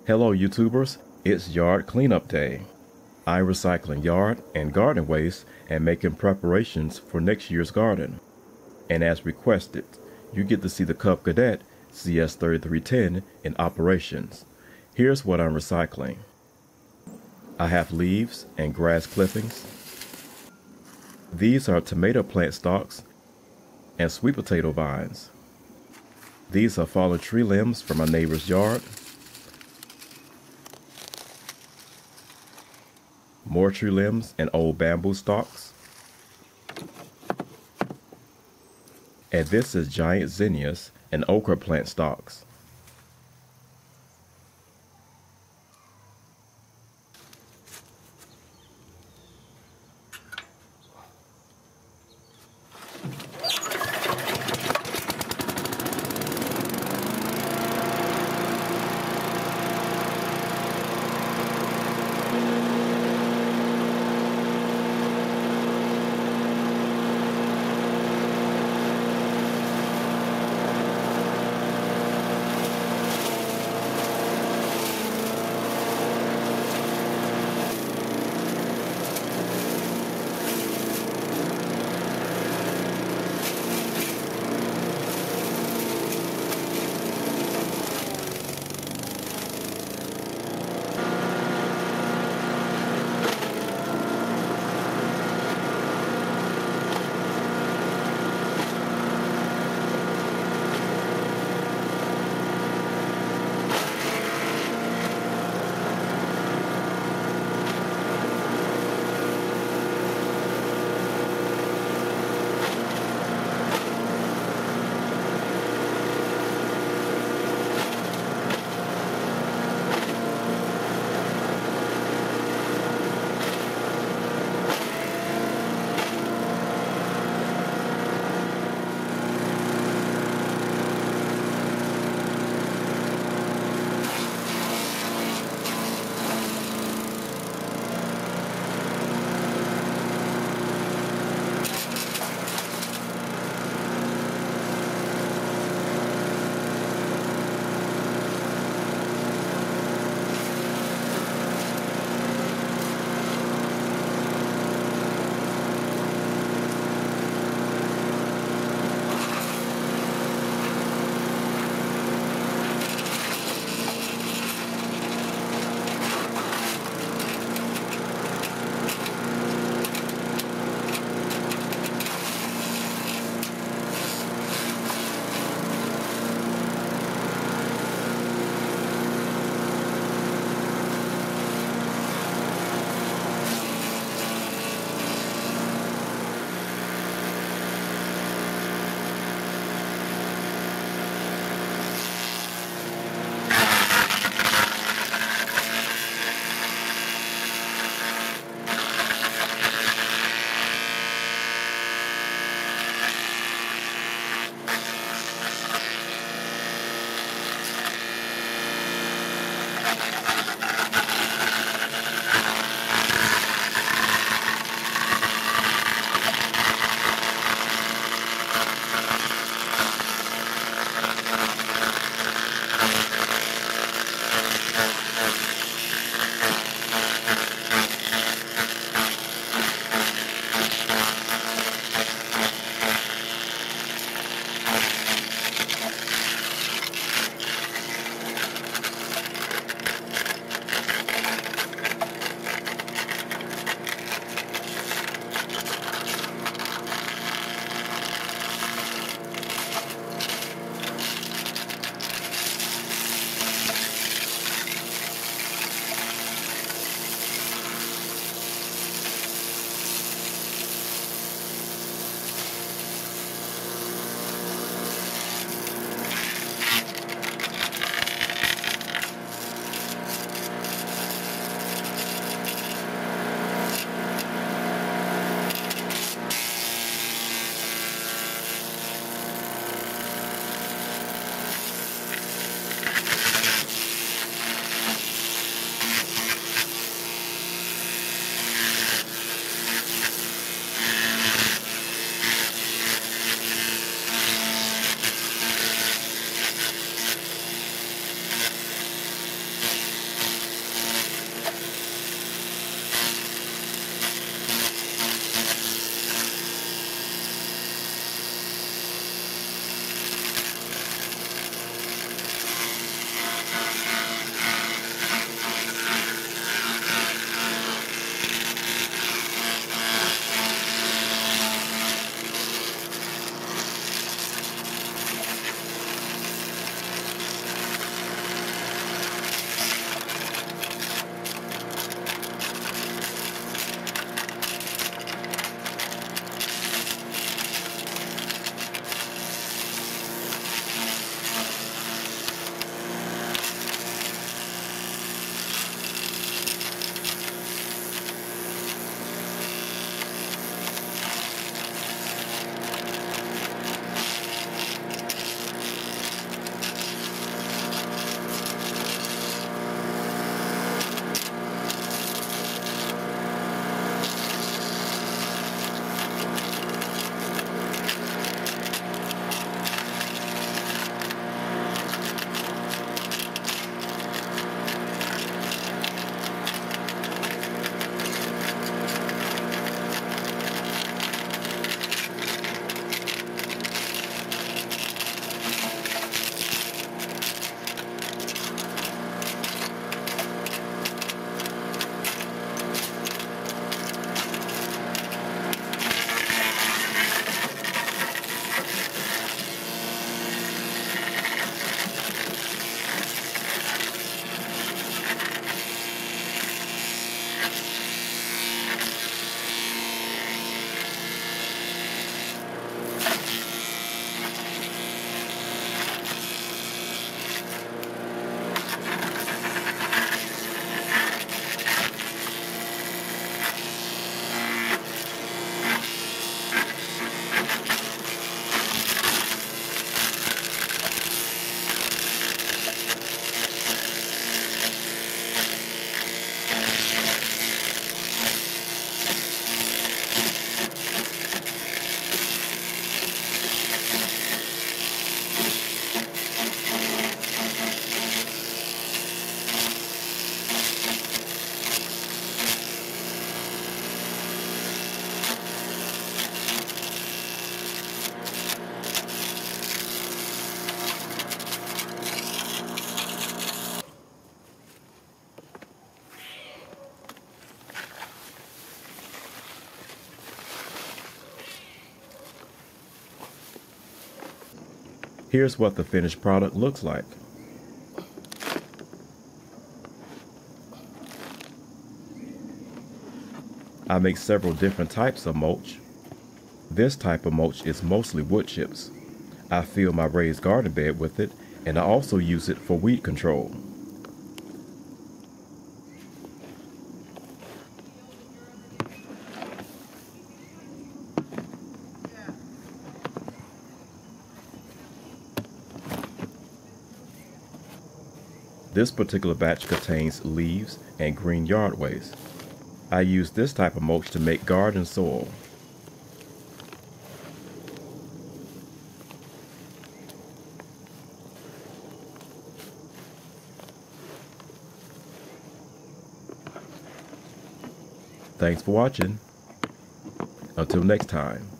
Hello YouTubers, it's yard cleanup day. I'm recycling yard and garden waste and making preparations for next year's garden. And as requested, you get to see the Cub Cadet CS 3310 in operations. Here's what I'm recycling. I have leaves and grass clippings. These are tomato plant stalks and sweet potato vines. These are fallen tree limbs from my neighbor's yard. More tree limbs and old bamboo stalks. And this is giant zinnias and okra plant stalks. Here's what the finished product looks like. I make several different types of mulch. This type of mulch is mostly wood chips. I fill my raised garden bed with it, and I also use it for weed control. This particular batch contains leaves and green yard waste. I use this type of mulch to make garden soil. Thanks for watching. Until next time.